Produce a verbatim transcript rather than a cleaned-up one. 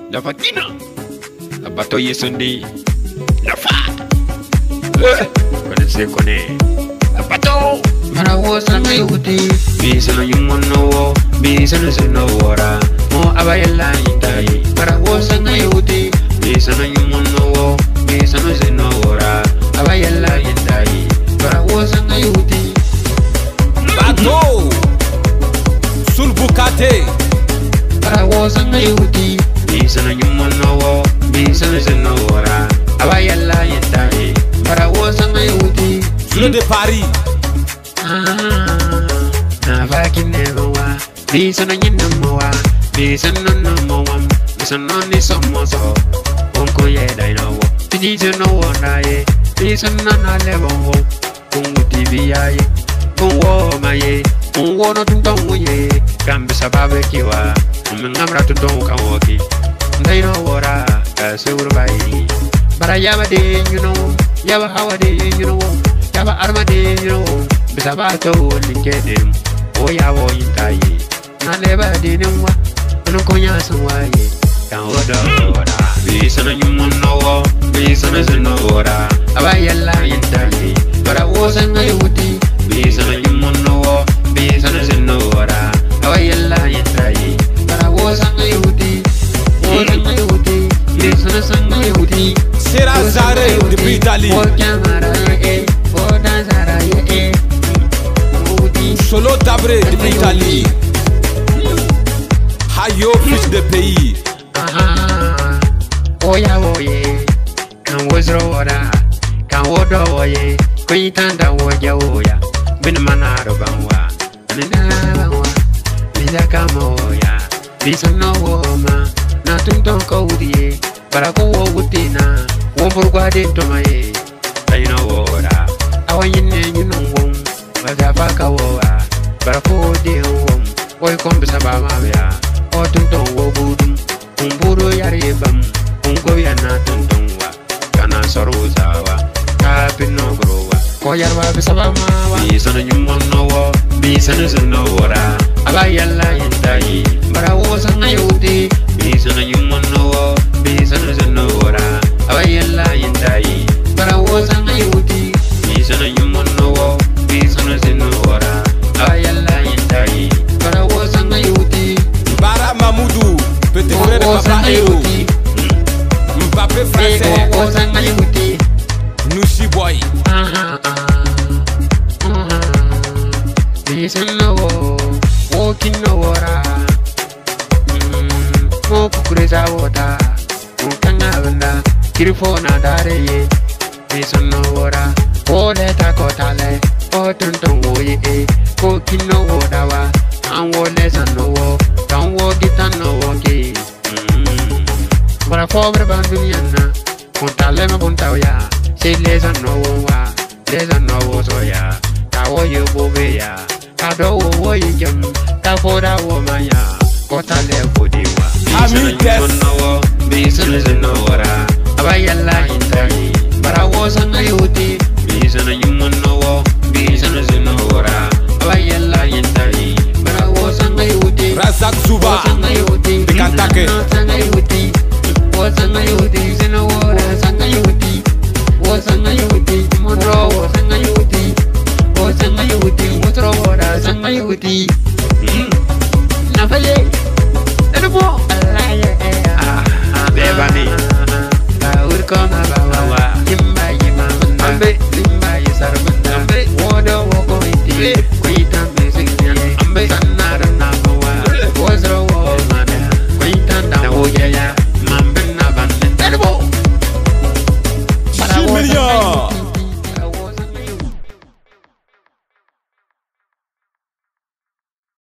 La fatina. La batoye Sunday. La fa. Connaissez, connaît. La bateau. Marawo sama yuti. Bisano yumono. Bisano senora. Mo abayela itai. Marawo sama yuti. Bisano yumono. Bisano senora. Abayela itai. Marawo sama yuti. Bateau. Sulbukate. Marawo sama yuti. Bisano yumono. Bisano senora. Abayela itai. Marawo sama yuti. Sule de Paris. Na vaki never Bisano yinamoa. Bisano no moa. Bisano ni somoso. Unko ye dainawo. Bisano wanaye. Bisano na lewo. Ungu T V aye. Unwo maye. Unwo no tuntongu ye. Kambi sababe kiwa. Umengamra tuntongu kawoki. Daino wora. Kasuru bayi. Bara yaba de you know. Yaba hawa de you know. Yaba arma de you know. Bisabato linkedin. Oya wo yintaye. Na leba de nemwa. Unukonya sanwaye. Kan woda woda. Bisano yumono. Bisano senora. Abayela yintaye. Bara wo sanga yuti. Bisano yumono. Bisano senora. Abayela yintaye. Bara wo sanga yuti. Wo sanga yuti. Bisano sanga yuti. Sera Zare de Italie. Wo kamara ye. Wo danzara ye. Solo Dabre de Italie. Hayo fils de pays. Aha. Oya oye. Kan wozro wora. Kan wodo oye. Kuitanda woja oya. Bin manaro banwa. Nina banwa. Bisa kama oya. Bisa no woma. Na tunton ko udie. Para ko wo utina. Wo burgwa de tomaye. Daina wora. Awanyine yunong. Baga baka woa. Para ko de wom. Oy kom bisa ba mabya. O tunton wo budum. Umburu yari bam. Ungo yana tunton wa. Kana soruzawa. Kapino growa. Ko yarwa bisa ba mawa. Bisano yumono wo. Bisano senora. Abayala yintai. Bara wo sanga yuti. Bisano yumono wo. Bisano senora. Abayala yintai. Bara wo sanga yuti. Bisano yumono wo. Bisano senora. Abayala yintai. Bara wo sanga yuti. Bara Mamoudou. Petit frère de Papa Hero. Mbappé français. Wo sanga yuti. Nushi boy. Aha aha. Aha. Bisano wo. Walking no wora. Mo kukureza wota. Mukanga benda. Kirifo na dare ye. Bisano wora. Ole takotale. O tuntung wo ye. Ko kino wodawa. Kan wo lesano wo. Kan wo gitano wo ke. Bara fobre banduniana. Kontale me bontawya. Se lesano wo wa. Lesano wo soya. Ka wo yo bobe ya. Ka do wo wo yem. Ka foda wo maya. Kotale fodiwa. Amikes. Bisano senora. Abayala yintai. Bara wo sanga yuti. Bisano yumono wo. Bisano senora. Abayala yintai. Bara wo sanga yuti. Razak Zuba. Sanga yuti. De Kantake. Sanga yuti. Wo sanga yuti. Senora sanga yuti. Wo sanga yuti. Monro wo sanga yuti. Wo sanga yuti. Monro wo sanga yuti.